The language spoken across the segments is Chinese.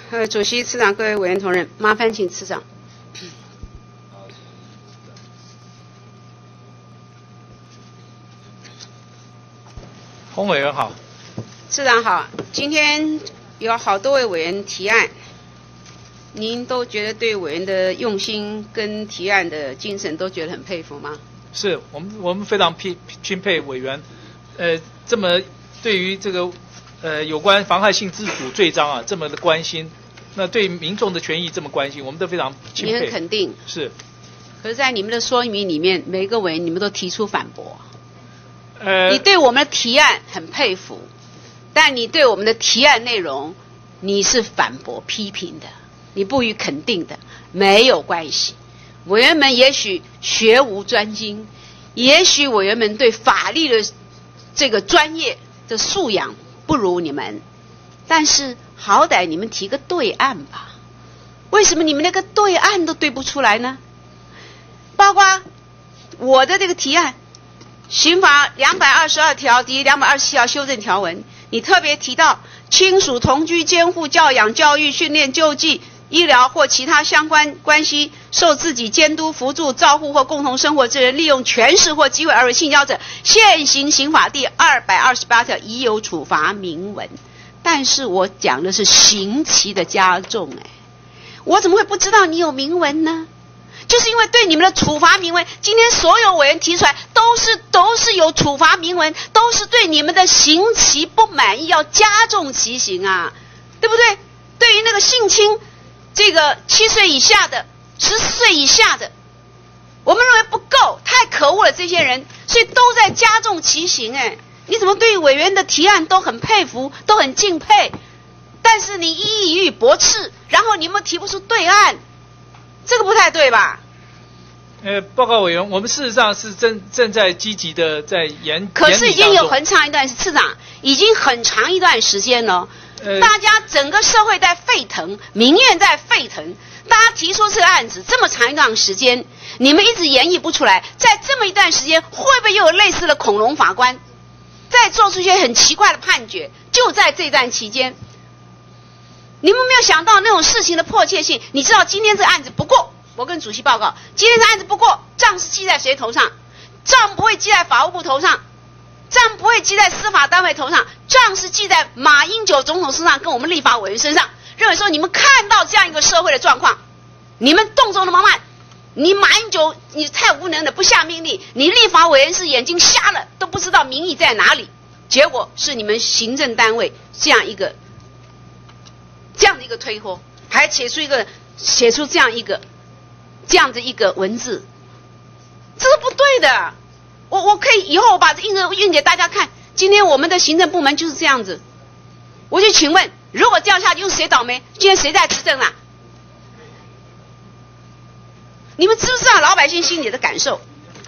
主席、次长、各位委员同仁，麻烦请次长。 洪委员好。 次长好，今天有好多位委员提案，您都觉得对委员的用心跟提案的精神都觉得很佩服吗？ 是我们非常钦佩委员，这么对于这个有关妨害性自主罪章啊这么的关心，那对民众的权益这么关心，我们都非常钦佩。 你很肯定。 是。 可是，在你们的说明里面，每个委员你们都提出反驳。你对我们的提案很佩服，但你对我们的提案内容你是反驳批评的，你不予肯定的，没有关系。委员们也许学无专精，也许委员们对法律的这个专业的素养不如你们，但是好歹你们提个对案吧。为什么你们那个对案都对不出来呢？包括我的这个提案，刑法222条第227条修正条文，你特别提到亲属同居、监护、教养、教育、训练、救济、医疗或其他相关关系受自己监督、扶助、照护或共同生活之人，利用权势或机会而为性交者，现行刑法第228条已有处罚明文。但是我讲的是刑期的加重，我怎么会不知道你有明文呢？就是因为对你们的处罚明文，今天所有委员提出来都是有处罚明文，都是对你们的刑期不满意，要加重其刑啊，对不对？对于那个性侵，这个7岁以下的、14岁以下的，我们认为不够，太可恶了这些人，所以都在加重其刑。你怎么对委员的提案都很佩服，都很敬佩，但是你一语驳斥，然后你们提不出对案，这个不太对吧？ 报告委员，我们事实上是正在积极的在可是已经有很长一段，次长已经很长一段时间了，大家整个社会在沸腾，民怨在沸腾，大家提出这个案子这么长一段时间，你们一直研议不出来，在这么一段时间，会不会又有类似的恐龙法官再做出一些很奇怪的判决？就在这段期间，你们没有想到那种事情的迫切性。你知道今天这个案子不过，我跟主席报告，今天这案子不过，账是记在谁头上？账不会记在法务部头上，账不会记在司法单位头上，账是记在马英九总统身上，跟我们立法委员身上。认为说你们看到这样一个社会的状况，你们动作那么慢，你马英九你太无能了，不下命令，你立法委员是眼睛瞎了，都不知道民意在哪里。结果是你们行政单位这样的一个推脱，还写出这样的一个文字，这是不对的。我可以以后我把这印给大家看。今天我们的行政部门就是这样子。我就请问，如果这样下去，又是谁倒霉？今天谁在执政啊？你们知不知道老百姓心里的感受？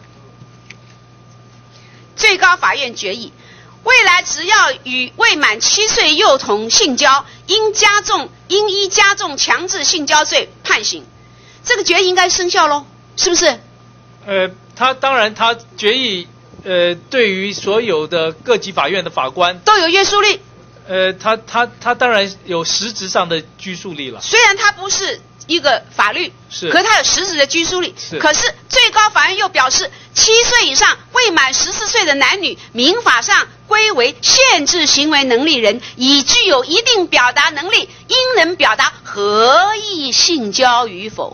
最高法院决议，未来只要与未满7岁幼童性交，应依加重强制性交罪判刑。这个决议应该生效咯，是不是？ 当然他决议对于所有的各级法院的法官都有约束力。 他当然有实质上的拘束力了。 虽然它不是一个法律，可是它有实质的拘束力。可是最高法院又表示，7岁以上未满14岁的男女，民法上归为限制行为能力人，已具有一定表达能力，应能表达合意性交与否。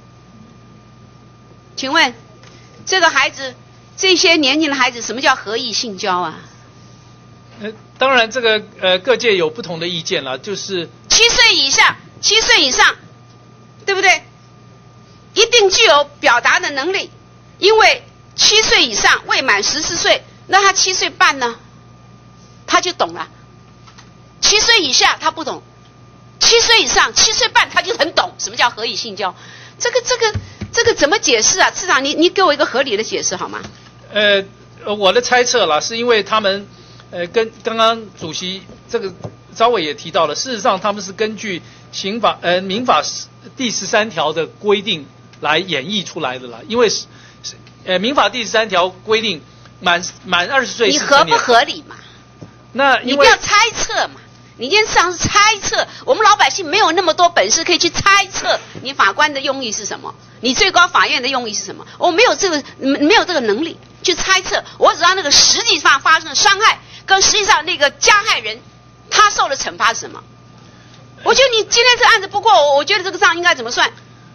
请问这个孩子，这些年轻的孩子，什么叫合意性交啊？ 当然这个各界有不同的意见了，就是 7岁以上，对不对？一定具有表达的能力，因为7岁以上未满14岁，那他7岁半呢，他就懂了。7岁以下他不懂，7岁以上7岁半他就很懂什么叫合意性交。这个怎么解释啊？次长，你给我一个合理的解释好吗？ 我的猜测啦，是因为他们跟刚刚主席这个招委也提到了，事实上他们是根据民法第13条的规定来演绎出来的啦。因为民法第13条规定满20岁是成年， 你合不合理嘛？ 那你不要猜测嘛， 你今天事实上是猜测，我们老百姓没有那么多本事可以去猜测你法官的用意是什么，你最高法院的用意是什么，我没有这个能力去猜测，我只知道那个实际上发生的伤害跟实际上那个加害人他受的惩罚是什么。我觉得你今天这案子不过，我觉得这个账应该怎么算？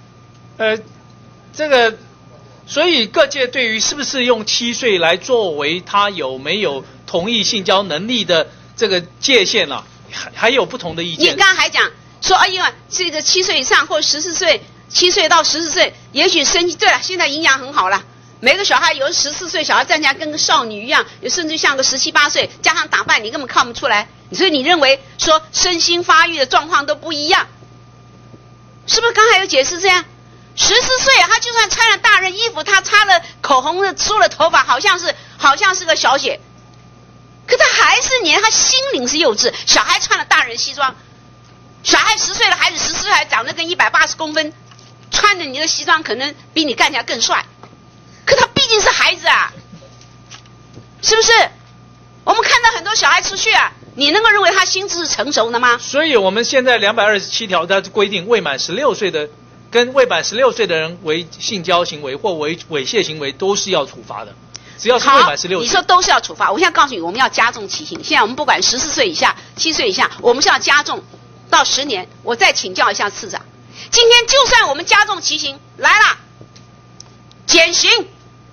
这个，所以各界对于是不是用7岁来作为他有没有同意性交能力的这个界限啊，还有不同的意见。 你刚刚还讲说，哎呀，这个7岁以上或14岁，7岁到14岁，也许对了，现在营养很好了。每个小孩有14岁小孩站起来跟个少女一样，有甚至像个17、18岁，加上打扮你根本看不出来。所以你认为说身心发育的状况都不一样，是不是？刚才有解释这样，14岁他就算穿了大人衣服，他擦了口红的梳了头发，好像是个小姐，可他还是年，他心灵是幼稚。小孩穿了大人西装，小孩10岁的孩子14岁还长得跟180公分，穿着你的西装可能比你看起来更帅，可他毕竟是孩子啊，是不是？我们看到很多小孩出去啊，你能够认为他心智是成熟的吗？ 所以我们现在227条的规定，未满16岁的跟未满16岁的人为性交行为或为猥亵行为都是要处罚的，只要是未满16岁。 你说都是要处罚，我现在告诉你，我们要加重其刑。现在我们不管14岁以下、7岁以下，我们是要加重到10年。我再请教一下次长，今天就算我们加重其刑来了，减刑。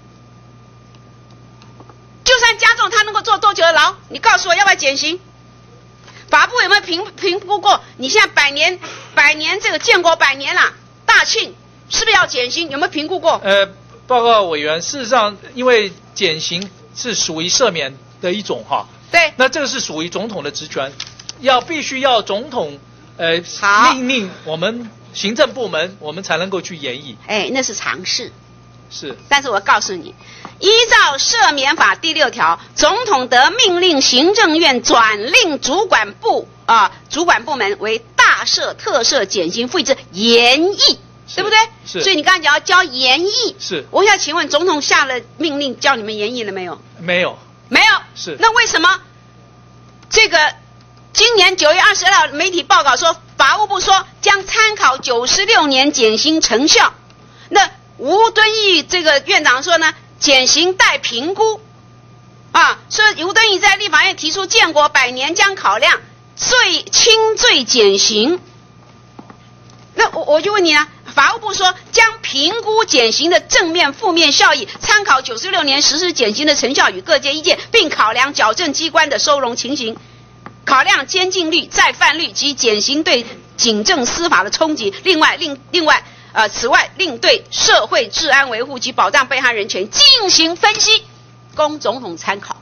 就算加重，他能够坐多久的牢？你告诉我要不要减刑？法部有没有评估过？你现在百年这个建国100年了，大庆是不是要减刑？有没有评估过？ 报告委员，事实上，因为减刑是属于赦免的一种哈， 对， 那这个是属于总统的职权，必须要总统命令我们行政部门，我们才能够去研议。 那是常事。 是， 但是我告诉你，依照赦免法第6条，总统得命令行政院转令主管部门为大赦、特赦、减刑、复议之研议，对不对？ 是。 所以你刚才讲要交研议， 是。 我想请问，总统下了命令叫你们研议了没有？ 没有， 没有。 是。 那为什么这个今年9月22号媒体报告说，法务部说将参考96年减刑成效，那吴敦义这个院长说呢，减刑待评估，说吴敦义在立法院提出建国100年将考量轻罪减刑。那我就问你啊，法务部说将评估减刑的正面、负面效益，参考96年实施减刑的成效与各界意见，并考量矫正机关的收容情形，考量监禁率、再犯率及减刑对警政司法的冲击。另外，此外，另对社会治安维护及保障被害人权进行分析，供总统参考。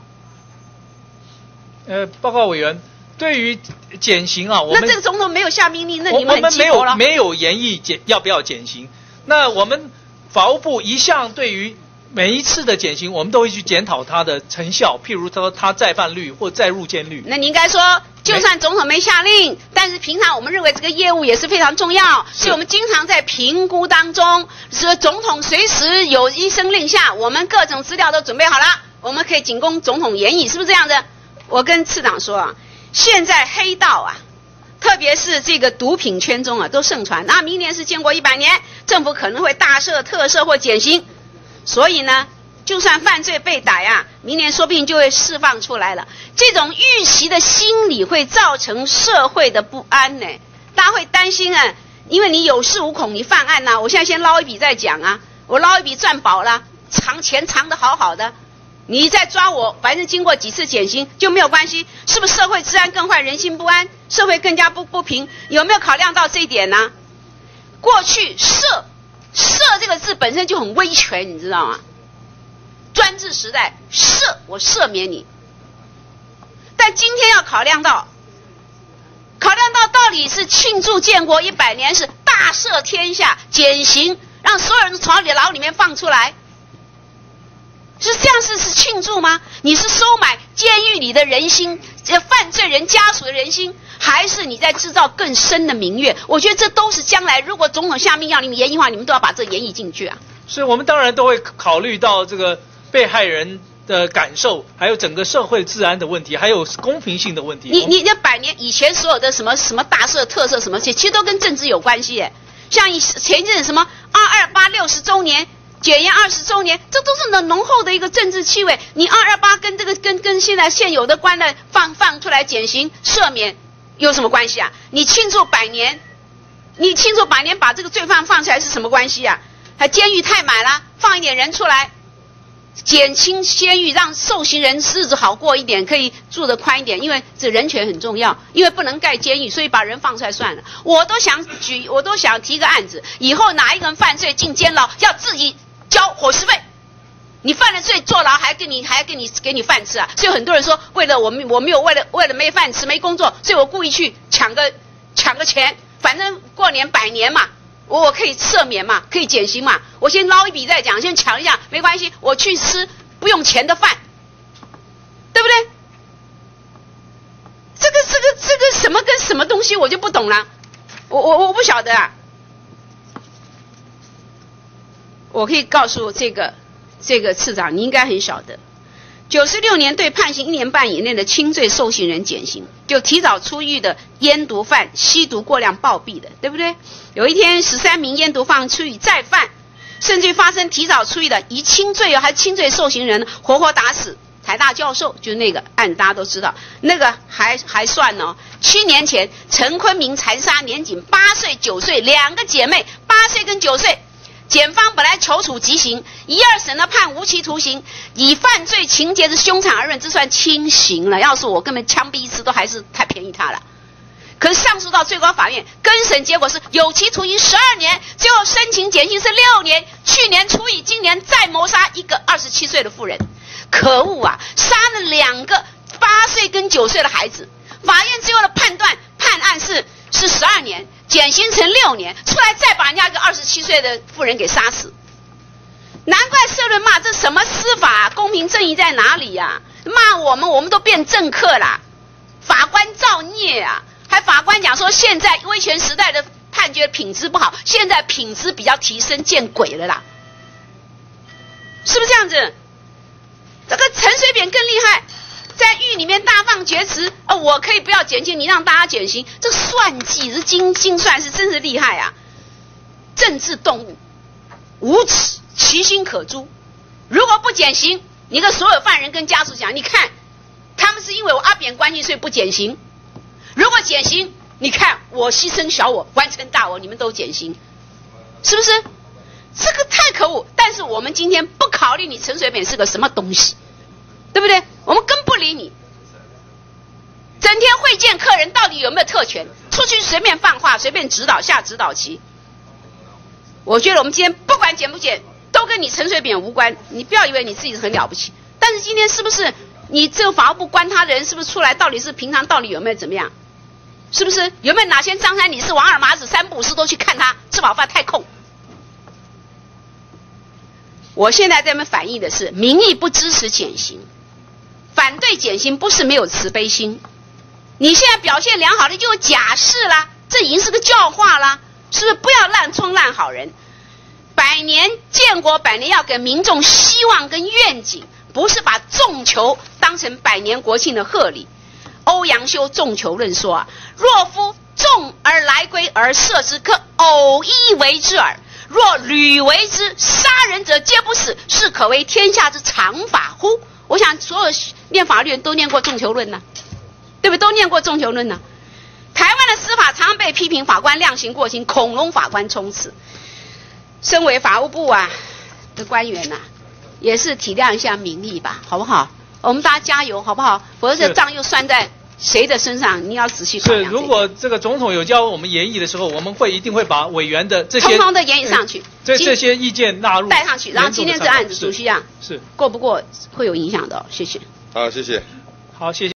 报告委员，对于减刑啊， 那这个总统没有下命令，那你们很鸡婆了。 我们没有研议要不要减刑。那我们法务部一向对于每一次的减刑，我们都会去检讨它的成效，譬如说它再犯率或再入监率。 那你应该说，就算总统没下令，但是平常我们认为这个业务也是非常重要，所以我们经常在评估当中，是总统随时有一声令下，我们各种资料都准备好了，我们可以仅供总统研议，是不是这样的？我跟次长说啊，现在黑道啊，特别是这个毒品圈中啊，都盛传。那明年是建国100年，政府可能会大赦、特赦或减刑，所以呢，就算犯罪被逮啊，明年说不定就会释放出来了。这种预期的心理会造成社会的不安呢，大家会担心啊，因为你有恃无恐，你犯案啊，我现在先捞一笔再讲啊，我捞一笔赚饱了，钱藏得好好的，你再抓我，反正经过几次减刑就没有关系，是不是社会治安更坏，人心不安，社会更加不平？有没有考量到这一点呢？过去赦这个字本身就很威权，你知道吗？专制时代我赦免你，但今天要考量到到底是庆祝建国100年，是大赦天下，减刑，让所有人从牢里面放出来，是这样是庆祝吗？你是收买监狱里的人心，犯罪人家属的人心，还是你在制造更深的民怨？我觉得这都是将来如果总统下命要你们研议的话，你们都要把这研议进去啊。 所以我们当然都会考虑到这个被害人的感受，还有整个社会治安的问题，还有公平性的问题。 你这100年以前所有的什么大社特色什么，其实都跟政治有关系耶。像前一阵什么228 60周年。检验20周年，这都是浓厚的一个政治气味。你228跟这个跟现在现有的官的放出来减刑赦免有什么关系啊？你庆祝100年，你庆祝100年把这个罪犯放出来是什么关系啊？还监狱太满了，放一点人出来，减轻监狱，让受刑人日子好过一点，可以住得宽一点。因为这人权很重要，因为不能盖监狱，所以把人放出来算了。我都想提个案子，以后哪一个人犯罪进监牢要自己交伙食费，你犯了罪坐牢还给你饭吃啊！所以很多人说，为了我没有为了没饭吃没工作，所以我故意去抢个钱，反正过年100年嘛，我可以赦免嘛，可以减刑嘛，我先捞一笔再讲，先抢一下没关系，我去吃不用钱的饭，对不对？这个什么跟什么东西我就不懂了，我不晓得啊。我可以告诉这个次长，你应该很晓得，96年对判刑1年半以内的轻罪受刑人减刑，就提早出狱的烟毒犯、吸毒过量暴毙的，对不对？有一天13名烟毒犯出狱再犯，甚至发生提早出狱的以轻罪还轻罪受刑人活活打死。台大教授就是那个案大家都知道，那个还算哦。7年前陈坤明残杀年仅8岁、9岁2个姐妹，8岁跟9岁。检方本来求处极刑，1、2审呢判无期徒刑，以犯罪情节之凶残而论，这算轻刑了。要是我根本枪毙一次都还是太便宜他了。可是上诉到最高法院，更审结果是有期徒刑12年，最后申请减刑是6年。去年出狱，今年再谋杀一个27岁的妇人，可恶啊！杀了2个8岁跟9岁的孩子，法院最后的判案是12年。减刑成6年，出来再把人家一个27岁的妇人给杀死，难怪社论骂这什么司法公平正义在哪里呀？骂我们都变政客啦，法官造孽啊！还法官讲说现在威权时代的判决品质不好，现在品质比较提升，见鬼了啦！是不是这样子？这个陈水扁更厉害。在狱里面大放厥词，我可以不要减刑，你让大家减刑，这算计是精算是真是厉害啊！政治动物，无耻，其心可诛。如果不减刑，你跟所有犯人跟家属讲，你看，他们是因为我阿扁关系所以不减刑。如果减刑，你看我牺牲小我，完成大我，你们都减刑，是不是？这个太可恶。但是我们今天不考虑你陈水扁是个什么东西。对不对？我们更不理你，整天会见客人，到底有没有特权？出去随便放话，随便指导下指导棋。我觉得我们今天不管减不减，都跟你陈水扁无关。你不要以为你自己很了不起，但是今天是不是你这个法务部关他的人是不是出来？到底是平常到底有没有怎么样？是不是有没有哪些张三李四王二麻子三不五时都去看他吃饱饭太空？我现在在这边反映的是民意不支持减刑。反对减刑不是没有慈悲心，你现在表现良好的就有假释啦，这已经是个教化啦，是不是？不要烂充烂好人。100年建国100年要给民众希望跟愿景，不是把纵球当成100年国庆的贺礼。欧阳修纵球论说啊，若夫纵而来归而射之，可偶一为之耳。若屡为之，杀人者皆不死，是可为天下之常法乎？我想所有念法律人都念过纵球论呢，对不对？都念过纵球论呢。台湾的司法常常被批评法官量刑过轻，恐龙法官冲刺。身为法务部的官员也是体谅一下民意吧，好不好？我们大家加油，好不好？否则这账又算在谁的身上？你要仔细考量。 是，如果这个总统有教我们研议的时候，我们一定会把委员的这些通通的研议上去， 这些意见纳入带上去。然后今天这案子，主席是过不过会有影响的。谢谢。 好，谢谢。 好，谢谢。